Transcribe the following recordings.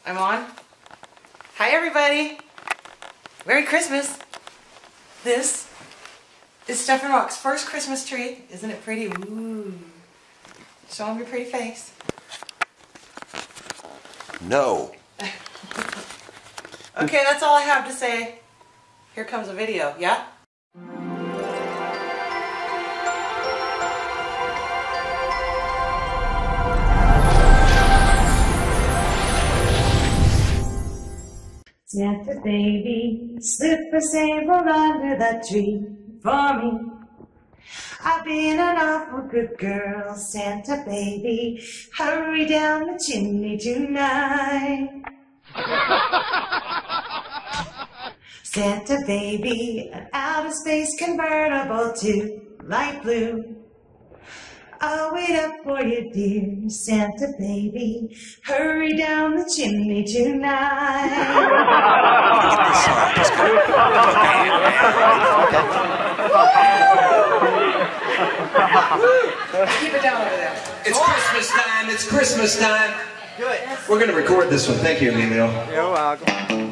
I'm on. Hi everybody. Merry Christmas. This is Stefan Rock's first Christmas tree. Isn't it pretty? Ooh. Show him your pretty face. No. Okay, that's all I have to say. Here comes a video, yeah? Santa baby, slip a sable under the tree for me. I've been an awful good girl, Santa baby. Hurry down the chimney tonight. Santa baby, an outer space convertible to light blue. I'll wait up for you, dear Santa baby. Hurry down the chimney tonight. Keep it down over there. It's Christmas time. It's Christmas time. Good. We're going to record this one. Thank you, Emilio. You're welcome.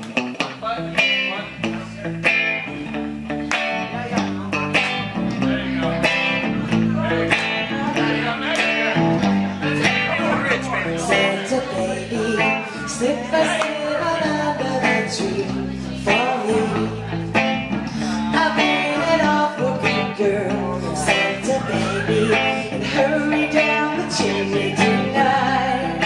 Santa baby, slip a silver under the tree for me. I've been an awful good girl, Santa baby, and hurry down the chimney tonight.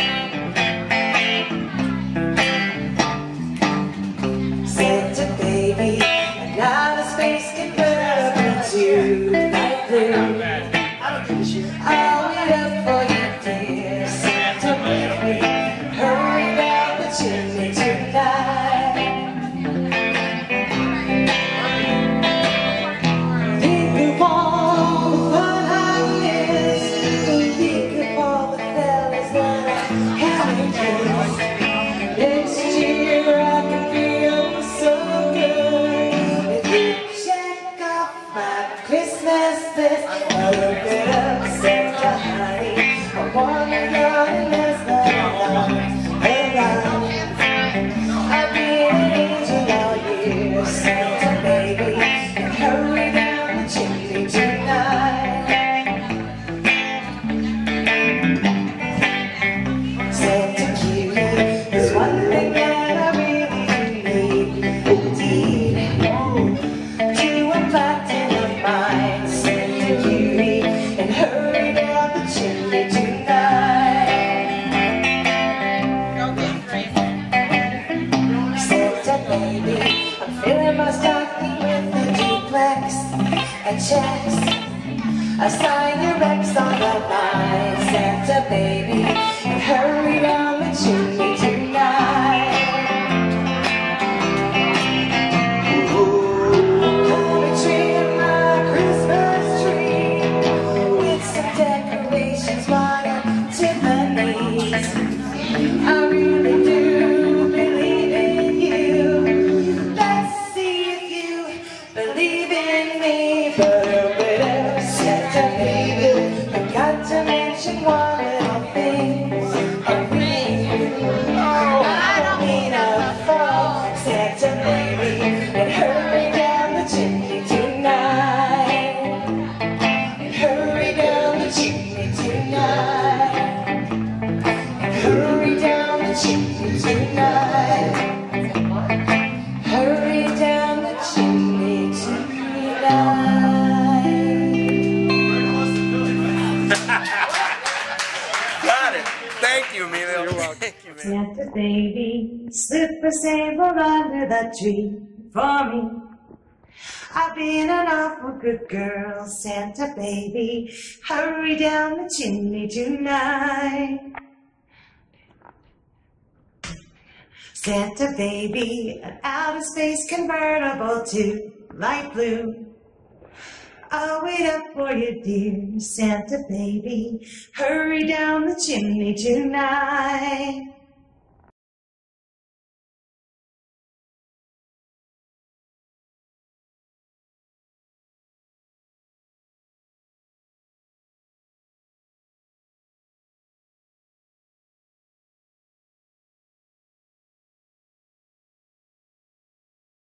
Santa baby, an outer space convertible to light blue. I'll wait up for you, dear Santa baby. Hurry down the chimney tonight. Think of all the fun I missed. Think of all the fellas that I haven't kissed. Next year I can feel so good if you check off my Christmas list. A little bit of Santa honey, I wanna go and let's go around. I've been an angel all year, Santa baby, and hurry down the chimney tonight. Santa cutie, there's one thing that I really need, indeed, to a platinum mind, Santa cutie, and hurry down the chimney tonight. Santa baby, I'm filling my stocking with a duplex and checks. I sign your ex on the line, Santa baby, and hurry down the chimney tonight. Gonna trim my Christmas tree with some decorations bought Tiffany's. I really do believe in you. Let's see if you believe in me. But Santa baby, forgot to mention one little thing. A ring. Oh, I don't mean a fall, Santa baby, and hurry down the chimney tonight. And hurry down the chimney tonight. And hurry down the chimney tonight. Hurry down the chimney tonight. Got it. Thank you, Emilio. You're welcome. Thank you, man. Santa baby, slip a sable under the tree for me. I've been an awful good girl, Santa baby. Hurry down the chimney tonight. Santa baby, an outer space convertible to light blue. I'll wait up for you, dear Santa baby. Hurry down the chimney tonight.